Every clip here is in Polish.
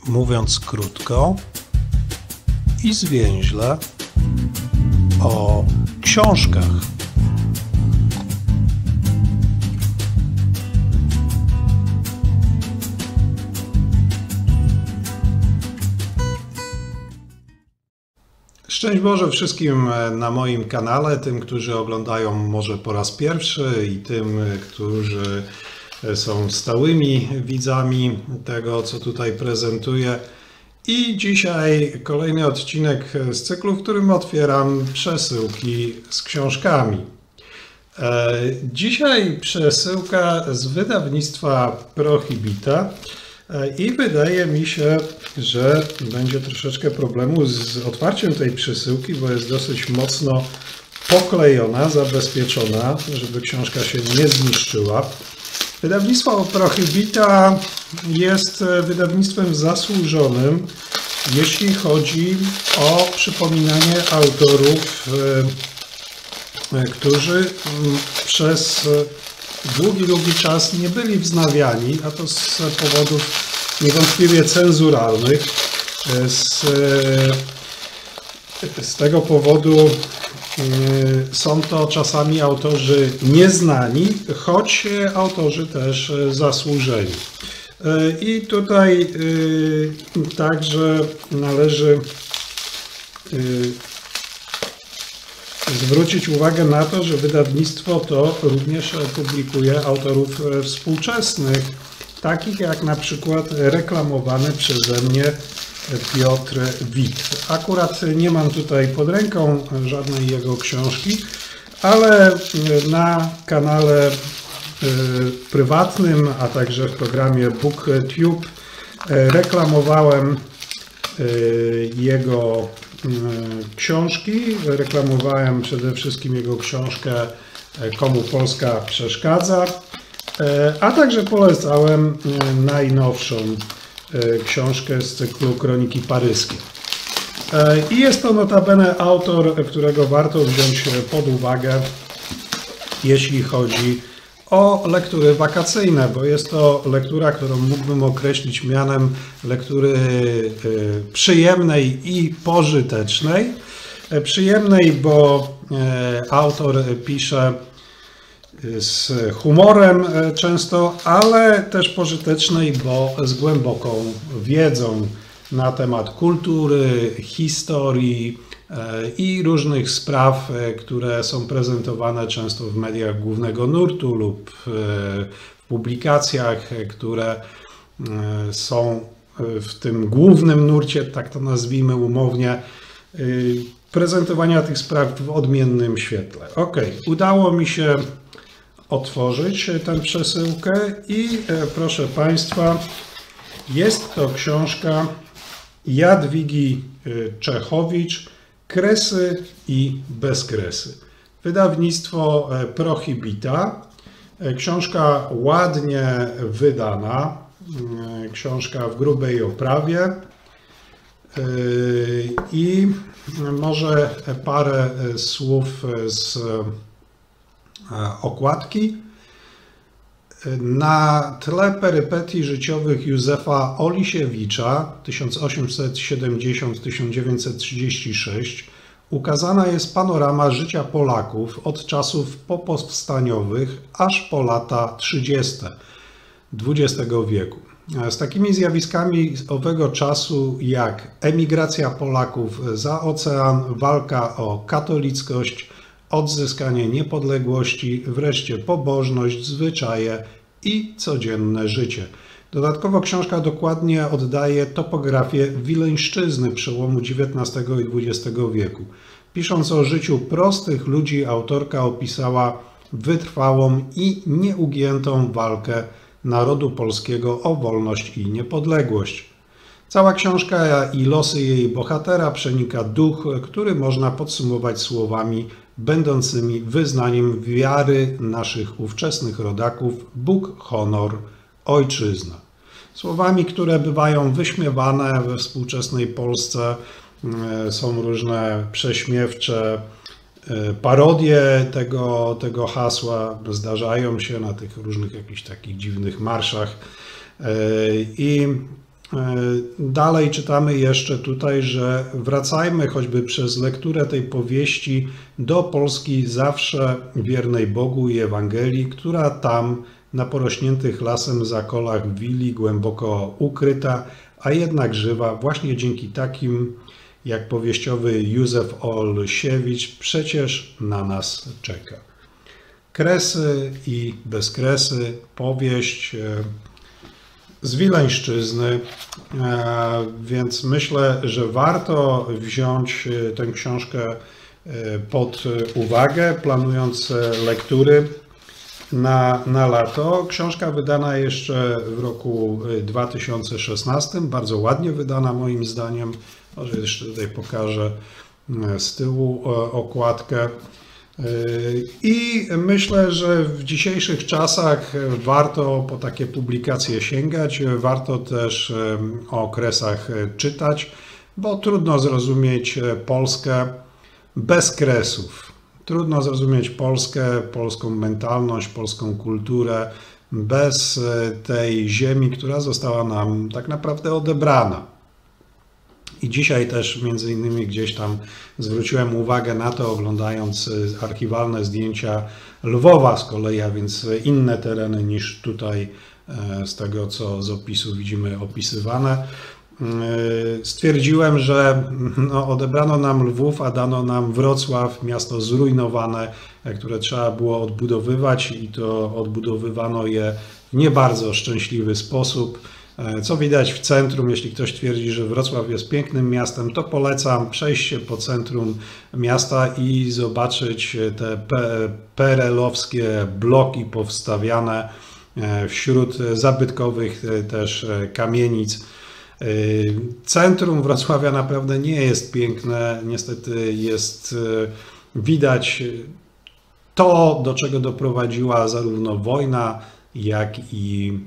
Mówiąc krótko i zwięźle, o książkach. Szczęść Boże wszystkim na moim kanale, tym, którzy oglądają może po raz pierwszy i tym, którzy są stałymi widzami tego, co tutaj prezentuję. I dzisiaj kolejny odcinek z cyklu, w którym otwieram przesyłki z książkami. Dzisiaj przesyłka z wydawnictwa Prohibita i wydaje mi się, że będzie troszeczkę problemu z otwarciem tej przesyłki, bo jest dosyć mocno poklejona, zabezpieczona, żeby książka się nie zniszczyła. Wydawnictwo Prohibita jest wydawnictwem zasłużonym, jeśli chodzi o przypominanie autorów, którzy przez długi czas nie byli wznawiani, a to z powodów niewątpliwie cenzuralnych. Z tego powodu są to czasami autorzy nieznani, choć autorzy też zasłużeni. I tutaj także należy zwrócić uwagę na to, że wydawnictwo to również publikuje autorów współczesnych, takich jak na przykład reklamowany przeze mnie Piotr Wit. Akurat nie mam tutaj pod ręką żadnej jego książki, ale na kanale prywatnym, a także w programie BookTube reklamowałem jego książki. Reklamowałem przede wszystkim jego książkę Komu Polska przeszkadza, a także polecałem najnowszą książkę z cyklu Kroniki Paryskie. I jest to notabene autor, którego warto wziąć pod uwagę, jeśli chodzi o lektury wakacyjne, bo jest to lektura, którą mógłbym określić mianem lektury przyjemnej i pożytecznej. Przyjemnej, bo autor pisze z humorem często, ale też pożytecznej, bo z głęboką wiedzą na temat kultury, historii i różnych spraw, które są prezentowane często w mediach głównego nurtu lub w publikacjach, które są w tym głównym nurcie, tak to nazwijmy umownie, prezentowania tych spraw w odmiennym świetle. Ok, udało mi się otworzyć tę przesyłkę i proszę Państwa, jest to książka Jadwigi Czechowicz, Kresy i bezkresy. Wydawnictwo Prohibita. Książka ładnie wydana, książka w grubej oprawie i może parę słów z okładki. Na tle perypetii życiowych Józefa Olisiewicza 1870-1936 ukazana jest panorama życia Polaków od czasów popowstaniowych aż po lata 30. XX wieku. Z takimi zjawiskami owego czasu jak emigracja Polaków za ocean, walka o katolickość, odzyskanie niepodległości, wreszcie pobożność, zwyczaje i codzienne życie. Dodatkowo książka dokładnie oddaje topografię Wileńszczyzny przełomu XIX i XX wieku. Pisząc o życiu prostych ludzi, autorka opisała wytrwałą i nieugiętą walkę narodu polskiego o wolność i niepodległość. Cała książka i losy jej bohatera przenika duch, który można podsumować słowami będącymi wyznaniem wiary naszych ówczesnych rodaków: Bóg, honor, ojczyzna. Słowami, które bywają wyśmiewane we współczesnej Polsce. Są różne prześmiewcze parodie tego hasła, zdarzają się na tych różnych jakichś takich dziwnych marszach. I Dalej czytamy jeszcze tutaj, że wracajmy choćby przez lekturę tej powieści do Polski zawsze wiernej Bogu i Ewangelii, która tam na porośniętych lasem zakolach willi głęboko ukryta, a jednak żywa właśnie dzięki takim jak powieściowy Józef Olsiewicz przecież na nas czeka. Kresy i bezkresy, powieść z Wileńszczyzny, więc myślę, że warto wziąć tę książkę pod uwagę, planując lektury na lato. Książka wydana jeszcze w roku 2016, bardzo ładnie wydana moim zdaniem. Może jeszcze tutaj pokażę z tyłu okładkę. I myślę, że w dzisiejszych czasach warto po takie publikacje sięgać, warto też o okresach czytać, bo trudno zrozumieć Polskę bez kresów. Trudno zrozumieć Polskę, polską mentalność, polską kulturę bez tej ziemi, która została nam tak naprawdę odebrana. I dzisiaj też między innymi gdzieś tam zwróciłem uwagę na to, oglądając archiwalne zdjęcia Lwowa z kolei, a więc inne tereny niż tutaj z tego, co z opisu widzimy opisywane. Stwierdziłem, że odebrano nam Lwów, a dano nam Wrocław, miasto zrujnowane, które trzeba było odbudowywać i to odbudowywano je w nie bardzo szczęśliwy sposób. Co widać w centrum, jeśli ktoś twierdzi, że Wrocław jest pięknym miastem, to polecam przejść się po centrum miasta i zobaczyć te PRL-owskie bloki powstawiane wśród zabytkowych też kamienic. Centrum Wrocławia naprawdę nie jest piękne, niestety jest widać to, do czego doprowadziła zarówno wojna, jak i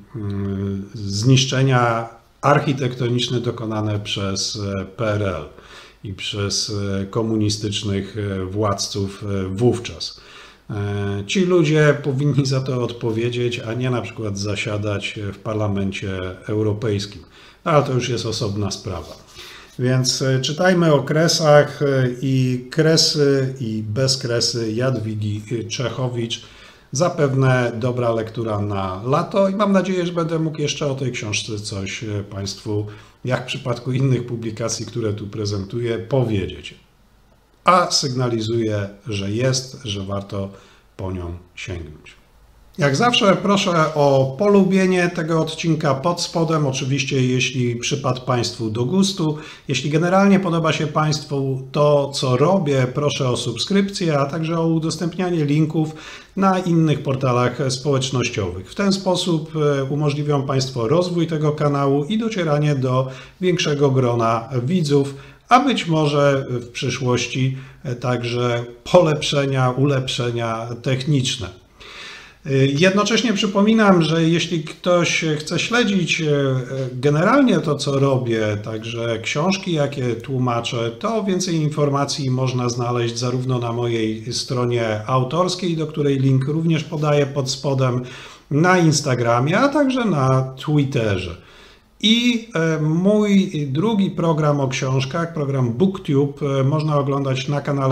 zniszczenia architektoniczne dokonane przez PRL i przez komunistycznych władców wówczas. Ci ludzie powinni za to odpowiedzieć, a nie na przykład zasiadać w Parlamencie Europejskim. Ale to już jest osobna sprawa. Więc czytajmy o kresach i kresy i bezkresy Jadwigi Czechowicz. Zapewne dobra lektura na lato i mam nadzieję, że będę mógł jeszcze o tej książce coś Państwu, jak w przypadku innych publikacji, które tu prezentuję, powiedzieć. A sygnalizuję, że warto po nią sięgnąć. Jak zawsze proszę o polubienie tego odcinka pod spodem, oczywiście jeśli przypadł Państwu do gustu. Jeśli generalnie podoba się Państwu to, co robię, proszę o subskrypcję, a także o udostępnianie linków na innych portalach społecznościowych. W ten sposób umożliwią Państwo rozwój tego kanału i docieranie do większego grona widzów, a być może w przyszłości także polepszenia, ulepszenia techniczne. Jednocześnie przypominam, że jeśli ktoś chce śledzić generalnie to, co robię, także książki, jakie tłumaczę, to więcej informacji można znaleźć zarówno na mojej stronie autorskiej, do której link również podaję pod spodem, na Instagramie, a także na Twitterze. I mój drugi program o książkach, program BookTube, można oglądać na kanale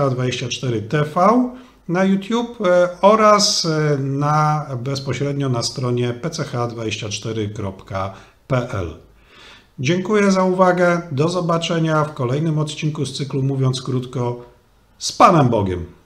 PCH24TV na YouTube oraz bezpośrednio na stronie pch24.pl. Dziękuję za uwagę. Do zobaczenia w kolejnym odcinku z cyklu Mówiąc Krótko. Z Panem Bogiem.